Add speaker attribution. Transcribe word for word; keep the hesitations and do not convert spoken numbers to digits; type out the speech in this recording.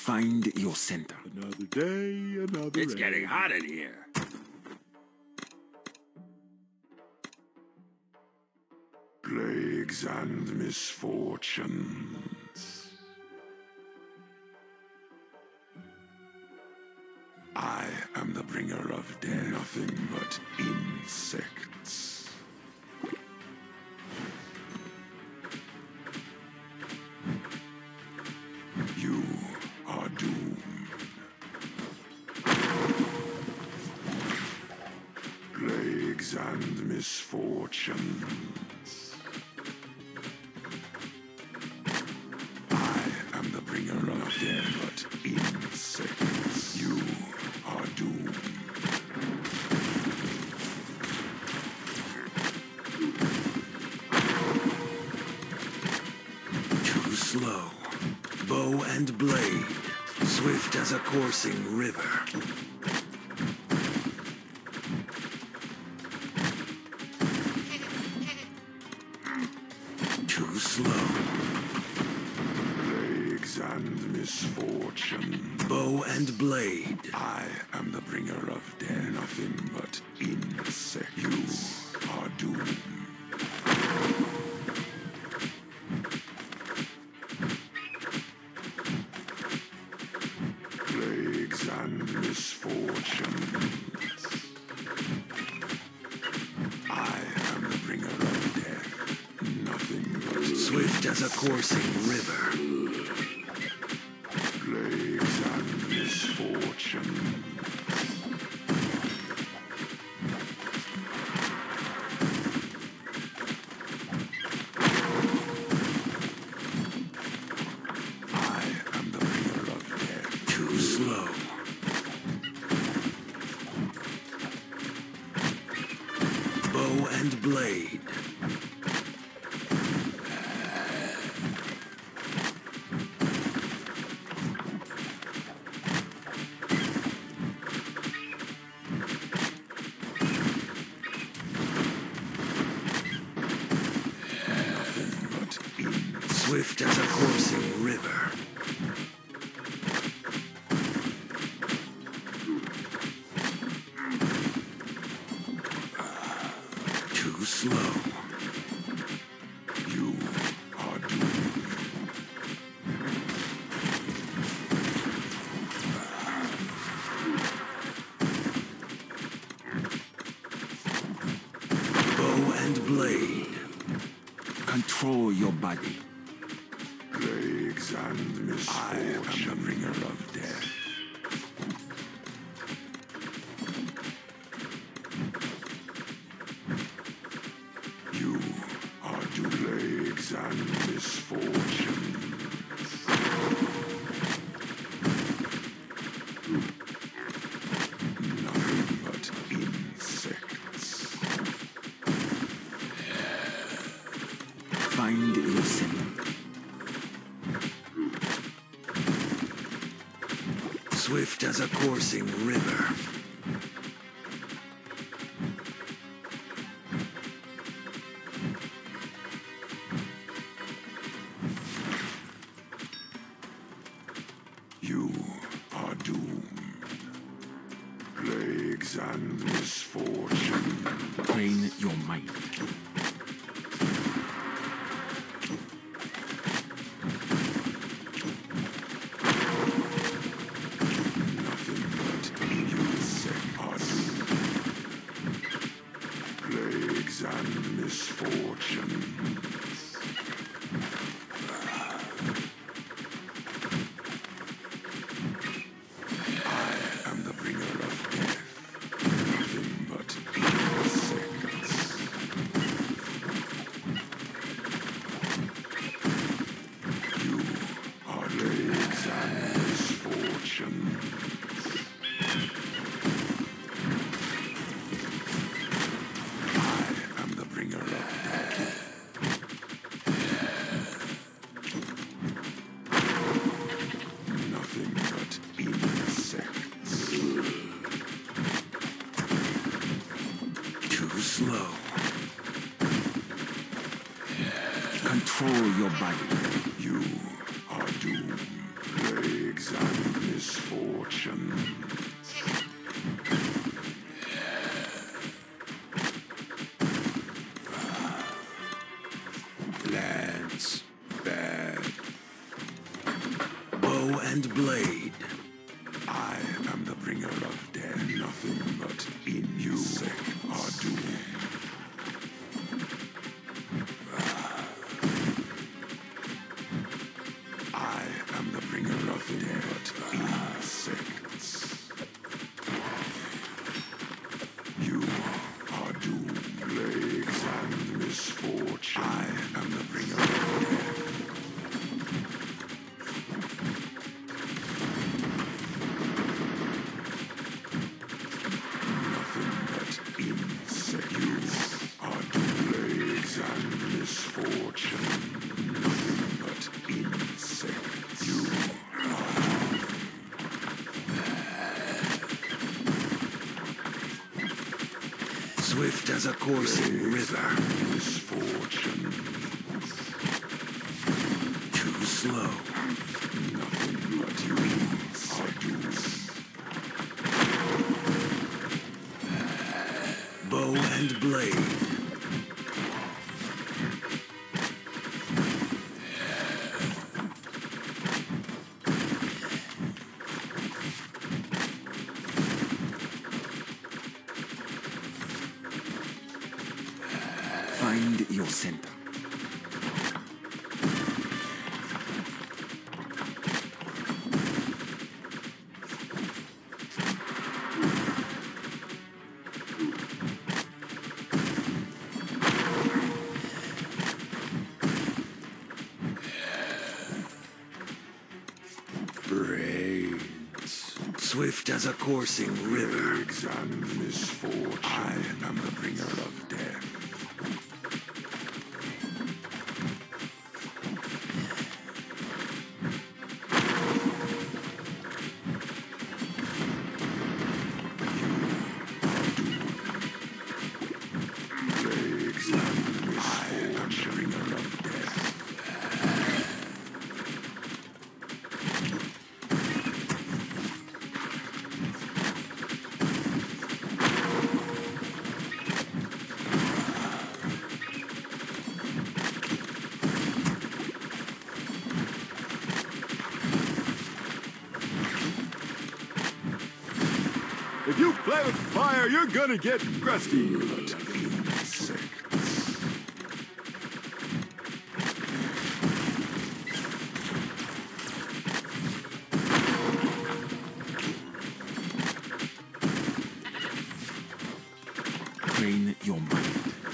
Speaker 1: Find your center.
Speaker 2: Another day, another
Speaker 3: It's
Speaker 2: day.
Speaker 3: getting hot in here.
Speaker 2: Plagues and misfortunes. I am the bringer of death, nothing but insects. You are doomed. Plagues and misfortunes. I am the bringer of death, but insects. You are doomed.
Speaker 1: Too slow. Bow and blade, swift as a coursing river. Too slow.
Speaker 2: Plagues and misfortune.
Speaker 1: Bow and blade.
Speaker 2: I am the bringer of death, nothing but insects. You are doomed. Plagues and misfortunes. I am the bringer of death, nothing but
Speaker 1: Swift as a coursing river.
Speaker 2: plagues and misfortunes. I am the bringer of death.
Speaker 1: Too slow. Bow and blade. Swift as a coursing river. Too slow.
Speaker 2: You are doomed.
Speaker 1: Bow and blade.
Speaker 3: Control your body.
Speaker 2: Plagues and misfortune. I am the bringer of death. You are doomed. Plagues and misfortunes. Nothing but insects.
Speaker 1: Find your center. Swift as a coursing river.
Speaker 2: You are doomed. Plagues and misfortune.
Speaker 3: Train your mind.
Speaker 2: Nothing but insects are doomed. Plagues and misfortunes. I am the bringer of death. Nothing but insects. You are plagues and misfortunes. I am the bringer of death. Nothing but insects.
Speaker 1: Too slow.
Speaker 3: Control your body.
Speaker 2: You are doomed. Plagues and
Speaker 1: and blade.
Speaker 2: I am the bringer of death. Nothing but in you are doomed. I am the bringer of death, but insects. You are doomed. Plagues and misfortune. I am the bringer of death.
Speaker 1: Swift as a coursing river.
Speaker 2: Misfortune.
Speaker 1: Too slow.
Speaker 2: Nothing but you are doomed.
Speaker 1: Bow and blade.
Speaker 3: Find your center.
Speaker 1: Braids. Swift as a coursing river.
Speaker 2: Plagues and misfortune. I am the bringer of death.
Speaker 4: If you play with fire, you're gonna get crusty.
Speaker 3: Train your mind.